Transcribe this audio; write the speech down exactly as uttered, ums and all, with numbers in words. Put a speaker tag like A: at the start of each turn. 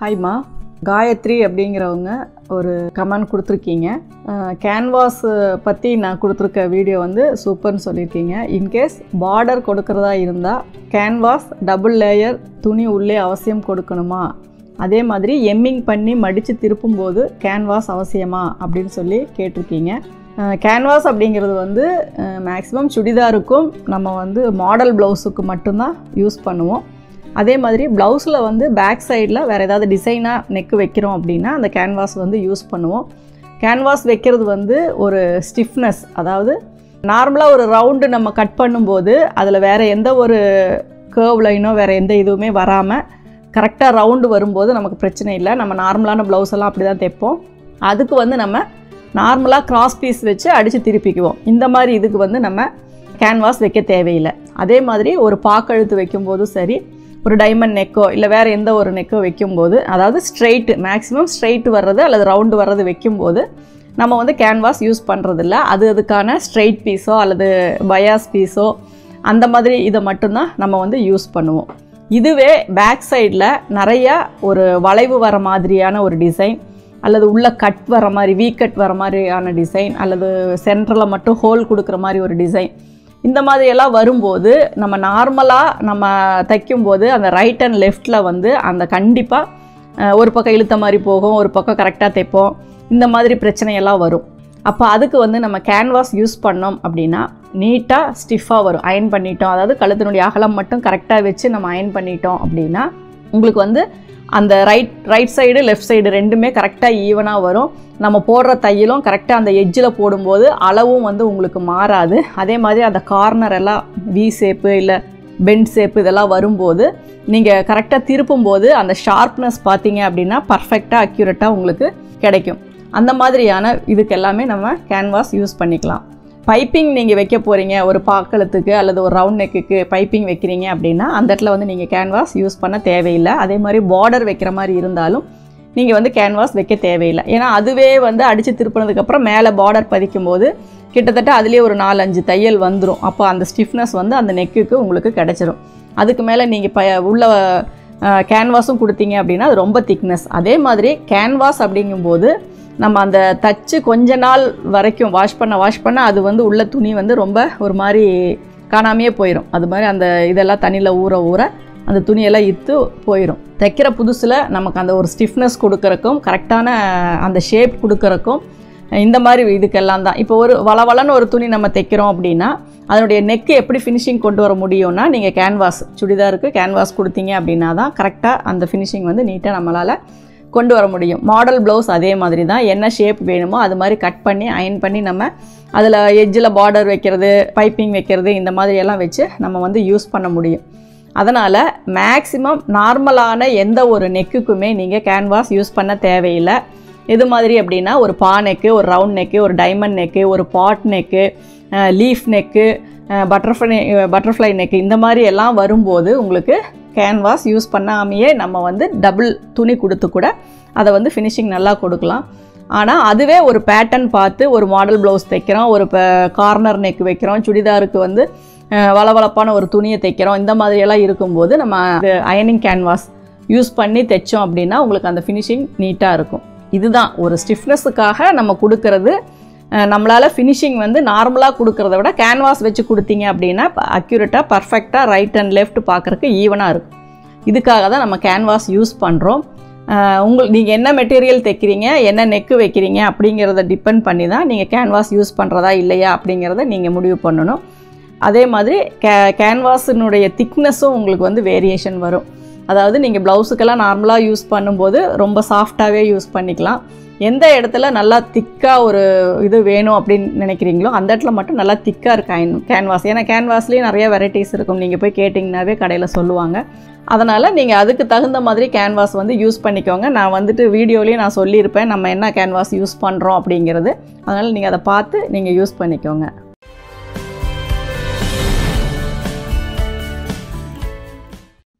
A: Hi ma, Gayatri அப்படிங்கிறவங்க ஒரு comment கொடுத்துருக்கீங்க. கேன்வாஸ் பற்றி நான் கொடுத்துருக்க வீடியோ வந்து சூப்பர்னு சொல்லியிருக்கீங்க. இன்கேஸ் பார்டர் கொடுக்குறதா இருந்தால் கேன்வாஸ் டபுள் லேயர் துணி உள்ளே அவசியம் கொடுக்கணுமா, அதே மாதிரி எம்மிங் பண்ணி மடித்து திருப்பும்போது கேன்வாஸ் அவசியமா அப்படின்னு சொல்லி கேட்டிருக்கீங்க. கேன்வாஸ் அப்படிங்கிறது வந்து மேக்ஸிமம் சுடிதாருக்கும் நம்ம வந்து மாடல் ப்ளவுஸுக்கு மட்டும்தான் யூஸ் பண்ணுவோம். அதே மாதிரி ப்ளவுஸில் வந்து பேக் சைடில் வேறு ஏதாவது டிசைனாக நெக்கு வைக்கிறோம் அப்படின்னா அந்த கேன்வாஸ் வந்து யூஸ் பண்ணுவோம். கேன்வாஸ் வைக்கிறது வந்து ஒரு ஸ்டிஃப்னஸ், அதாவது நார்மலாக ஒரு ரவுண்டு நம்ம கட் பண்ணும்போது அதில் வேறு எந்த ஒரு கேர்வ் லைனோ வேறு எந்த இதுவுமே வராமல் கரெக்டாக ரவுண்டு வரும்போது நமக்கு பிரச்சனை இல்லை. நம்ம நார்மலான ப்ளவுஸ் எல்லாம் அப்படி தான் தைப்போம். அதுக்கு வந்து நம்ம நார்மலாக கிராஸ் பீஸ் வச்சு அடித்து திருப்பிக்குவோம். இந்த மாதிரி இதுக்கு வந்து நம்ம கேன்வாஸ் வைக்க தேவையில்லை. அதே மாதிரி ஒரு பாக்கழுத்து வைக்கும்போதும் சரி, ஒரு டைமண்ட் நெக்கோ இல்லை வேறு எந்த ஒரு நெக்கோ வைக்கும்போது, அதாவது ஸ்ட்ரெயிட்டு மேக்ஸிமம் ஸ்ட்ரெயிட் வர்றது அல்லது ரவுண்டு வர்றது வைக்கும்போது நம்ம வந்து கேன்வாஸ் யூஸ் பண்ணுறதில்ல. அது அதுக்கான ஸ்ட்ரெயிட் பீஸோ அல்லது பயாஸ் பீஸோ அந்த மாதிரி இதை மட்டும்தான் நம்ம வந்து யூஸ் பண்ணுவோம். இதுவே பேக் சைடில் நிறையா ஒரு வளைவு வர மாதிரியான ஒரு டிசைன் அல்லது உள்ள கட் வர மாதிரி வீ கட் வர மாதிரியான டிசைன் அல்லது சென்டரில் மட்டும் ஹோல் கொடுக்குற மாதிரி ஒரு டிசைன், இந்த மாதிரியெல்லாம் வரும்போது நம்ம நார்மலாக நம்ம தைக்கும்போது அந்த ரைட் அண்ட் லெஃப்டில் வந்து அந்த கண்டிப்பாக ஒரு பக்கம் இழுத்த மாதிரி போகும், ஒரு பக்கம் கரெக்டாக தைப்போம், இந்த மாதிரி பிரச்சனையெல்லாம் வரும். அப்போ அதுக்கு வந்து நம்ம கேன்வாஸ் யூஸ் பண்ணோம் அப்படின்னா நீட்டாக ஸ்டிஃபாக வரும். அயன் பண்ணிட்டோம், அதாவது கழுத்தினுடைய அகலம் மட்டும் கரெக்டாக வச்சு நம்ம அயன் பண்ணிட்டோம் அப்படின்னா உங்களுக்கு வந்து அந்த right right side left side ரெண்டுமே கரெக்டாக ஈவனாக வரும். நம்ம போடுற தையலும் கரெக்டாக அந்த எட்ஜில் போடும்போது அளவும் வந்து உங்களுக்கு மாறாது. அதே மாதிரி அந்த கார்னர் எல்லாம் வி ஷேப்பு இல்லை பெண்ட் ஷேப்பு இதெல்லாம் வரும்போது நீங்கள் கரெக்டாக திருப்பும்போது அந்த ஷார்ப்னஸ் பார்த்தீங்க அப்படின்னா பர்ஃபெக்டாக அக்யூரேட்டாக உங்களுக்கு கிடைக்கும். அந்த மாதிரியான இதுக்கு எல்லாமே நம்ம கேன்வாஸ் யூஸ் பண்ணிக்கலாம். பைப்பிங் நீங்கள் வைக்க போகிறீங்க, ஒரு பாக்கழுத்துக்கு அல்லது ஒரு ரவுண்ட் நெக்குக்கு பைப்பிங் வைக்கிறீங்க அப்படின்னா அந்த இடத்துல வந்து நீங்கள் கேன்வாஸ் யூஸ் பண்ண தேவையில்லை. அதே மாதிரி பார்டர் வைக்கிற மாதிரி இருந்தாலும் நீங்கள் வந்து கேன்வாஸ் வைக்க தேவையில்லை. ஏன்னா அதுவே வந்து அடித்து திருப்பினதுக்கப்புறம் மேலே பார்டர் பதிக்கும் போது கிட்டத்தட்ட அதுலேயே ஒரு நாலு அஞ்சு தையல் வந்துடும். அப்போ அந்த ஸ்டிஃப்னஸ் வந்து அந்த நெக்குக்கு உங்களுக்கு கிடச்சிரும். அதுக்கு மேலே நீங்கள் ப உள்ள கேன்வாஸும் கொடுத்தீங்க அப்படின்னா அது ரொம்ப திக்னஸ். அதே மாதிரி கேன்வாஸ் அப்படிங்கும்போது நம்ம அந்த தச்சு கொஞ்ச நாள் வரைக்கும் வாஷ் பண்ண வாஷ் பண்ண அது வந்து உள்ள துணி வந்து ரொம்ப ஒரு மாதிரி காணாமையே போயிடும். அது மாதிரி அந்த இதெல்லாம் தண்ணியில் ஊற ஊற அந்த துணியெல்லாம் இத்து போயிடும். தைக்கிற புதுசில் நமக்கு அந்த ஒரு ஸ்டிஃப்னஸ் கொடுக்குறக்கும் கரெக்டான அந்த ஷேப் கொடுக்குறக்கும் இந்த மாதிரி இதுக்கெல்லாம் தான். இப்போ ஒரு வளவளன்னு ஒரு துணி நம்ம தைக்கிறோம் அப்படின்னா அதனுடைய நெக்கு எப்படி ஃபினிஷிங் கொண்டு வர முடியும்னா நீங்கள் கேன்வாஸ் சுடிதாருக்கு கேன்வாஸ் கொடுத்தீங்க அப்படின்னா தான் கரெக்டாக அந்த ஃபினிஷிங் வந்து நீட்டாக நம்மளால் கொண்டு வர முடியும். மாடல் ப்ளவுஸ் அதே மாதிரி தான், என்ன ஷேப் வேணுமோ அது மாதிரி கட் பண்ணி அயன் பண்ணி நம்ம அதில் எட்ஜில் பார்டர் வைக்கிறது பைப்பிங் வைக்கிறது இந்த மாதிரியெல்லாம் வச்சு நம்ம வந்து யூஸ் பண்ண முடியும். அதனால் மேக்ஸிமம் நார்மலான எந்த ஒரு நெக்குக்குமே நீங்கள் கேன்வாஸ் யூஸ் பண்ண தேவையில்லை. எது மாதிரி அப்படின்னா ஒரு பா நெக்கு, ஒரு ரவுண்ட் நெக்கு, ஒரு டைமண்ட் நெக்கு, ஒரு pot neck, leaf neck, butterfly butterfly neck இந்த மாதிரி எல்லாம் வரும்போது உங்களுக்கு கேன்வாஸ் யூஸ் பண்ணாமையே நம்ம வந்து டபுள் துணி கொடுத்து கூட அதை வந்து ஃபினிஷிங் நல்லா கொடுக்கலாம். ஆனால் அதுவே ஒரு பேட்டர்ன் பார்த்து ஒரு மாடல் ப்ளவுஸ் தைக்கிறோம், ஒரு கார்னர் நெக் வைக்கிறோம், சுடிதாருக்கு வந்து வளவளப்பான ஒரு துணியை தைக்கிறோம், இந்த மாதிரியெல்லாம் இருக்கும்போது நம்ம அயனிங் கேன்வாஸ் யூஸ் பண்ணி தைச்சோம் அப்படின்னா உங்களுக்கு அந்த ஃபினிஷிங் நீட்டாக இருக்கும். இதுதான் ஒரு ஸ்டிஃப்னஸுக்காக நம்ம கொடுக்கறது. நம்மளால் ஃபினிஷிங் வந்து நார்மலாக கொடுக்குறத விட கேன்வாஸ் வச்சு கொடுத்தீங்க அப்படின்னா அக்யூரேட்டாக பர்ஃபெக்டாக ரைட் அண்ட் லெஃப்ட் பார்க்குறக்கு ஈவனாக இருக்கும். இதுக்காக தான் நம்ம கேன்வாஸ் யூஸ் பண்ணுறோம். உங்கள் நீங்கள் என்ன மெட்டீரியல் தைக்கிறீங்க, என்ன நெக்கு வைக்கிறீங்க அப்படிங்கிறத டிபெண்ட் பண்ணி தான் நீங்கள் கேன்வாஸ் யூஸ் பண்ணுறதா இல்லையா அப்படிங்கிறத நீங்கள் முடிவு பண்ணணும். அதே மாதிரி கே கேன்வாஸினுடைய திக்னஸும் உங்களுக்கு வந்து வேரியேஷன் வரும். அதாவது நீங்கள் ப்ளவுஸுக்கெல்லாம் நார்மலாக யூஸ் பண்ணும்போது ரொம்ப சாஃப்டாகவே யூஸ் பண்ணிக்கலாம். எந்த இடத்துல நல்லா திக்காக ஒரு இது வேணும் அப்படின்னு நினைக்கிறீங்களோ அந்த இடத்துல மட்டும் நல்லா திக்காக இருக்க கேன்வாஸ். ஏன்னா கேன்வாஸ்லேயே நிறைய வெரைட்டிஸ் இருக்கும், நீங்கள் போய் கேட்டிங்கனாவே கடையில் சொல்லுவாங்க. அதனால் நீங்கள் அதுக்கு தகுந்த மாதிரி கேன்வாஸ் வந்து யூஸ் பண்ணிக்கோங்க. நான் வந்துட்டு வீடியோலேயே நான் சொல்லியிருப்பேன் நம்ம என்ன கேன்வாஸ் யூஸ் பண்ணுறோம் அப்படிங்கிறது. அதனால் நீங்கள் அதை பார்த்து நீங்கள் யூஸ் பண்ணிக்கோங்க.